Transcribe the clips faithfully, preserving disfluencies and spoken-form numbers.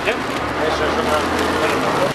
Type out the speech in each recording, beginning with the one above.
Eso es una...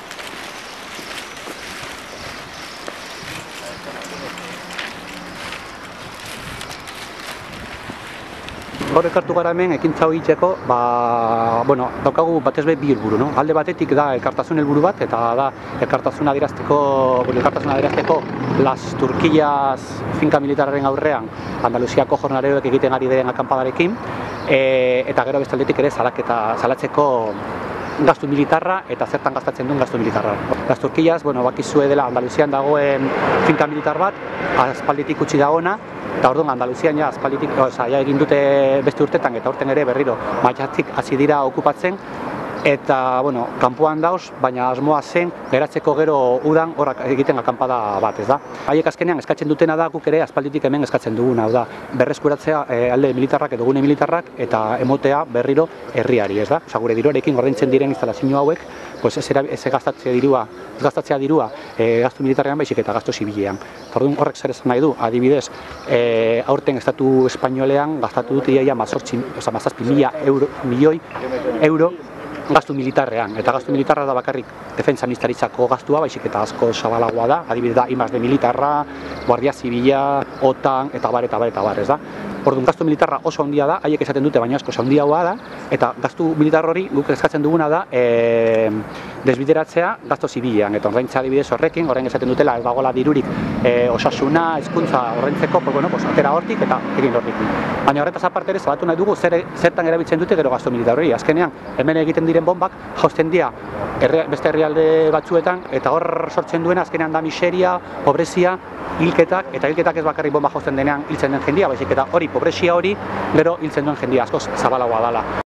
Gaur ekartu gara hemen ekintza hori egiteko, ba, bueno, daukagu batez be bi helburu, no? Alde batetik da elkartasun helburu bat, eta da elkartasuna adierazteko, bueno, elkartasuna adierazteko Las Turquillas finka militarraren aurrean Andaluziako jornaleroek egiten ari diren akanpadarekin, e, eta gero bestaldetik ere salaketa salatzeko gastu militarra eta zertan gastatzen duen gastu militarra. Las Turquillas, bueno, bakizue dela Andaluzian dagoen finka militar bat, aspalditik utzi dagoena, eta orduan Andaluzian ja aspalditik, oza, ja egin dute beste urtetan eta urten ere berriro maiatzik hasi dira okupatzen, eta, bueno, kanpoan dauz, baina asmoa zen geratzeko gero udan horrak egiten akanpada bat, ez da. Haiek azkenean eskatzen dutena da, guk ere aspalditik hemen eskatzen duguna, da, berreskuratzea e, alde militarrak edo gune militarrak eta emotea berriro herriari, ez da. Osa, gure diruarekin ordaintzen diren instalazio hauek, pues ez, ez gastatzea dirua, ez gastatzea dirua e, gastu militarrean baizik eta gastu zibilean. Orduan horrek zer esan nahi du, adibidez, e, aurten estatu espainolean gastatu dute iaia mazazpi mila euro, milioi euro gastu militarrean, eta gastu militarra da bakarrik defentsa ministeritzako gastua, baizik eta asko zabalagoa da, adibidez da I más D militarra, Guardia Zibila, OTAN, eta bar, eta bar, eta bar, ez da. Orduan, gastu militarra oso handia da, haiek esaten dute, baina asko handiagoa da, eta gastu militar hori guk eskatzen duguna da e, desbideratzea gastu zibilean, eta ordaintza adibidez horrekin, orain esaten dutela ez dagoela dirurik e, osasuna, hezkuntza ordaintzeko, pues, bueno, pues, atera hortik eta egin hortik. Baina horretaz aparte ere zabatu nahi dugu zer, zertan erabiltzen dute gero gastu militar hori. Azkenean, hemen egiten diren bombak jausten dira herri, beste herrialde batzuetan, eta hor sortzen duena azkenean da miseria, pobrezia, hilketak, eta hilketak ez bakarrik bomba jausten denean hiltzen den jendia, baizik eta hori, pobrezia hori, gero hiltzen duen jendia askoz zabalagoa dela.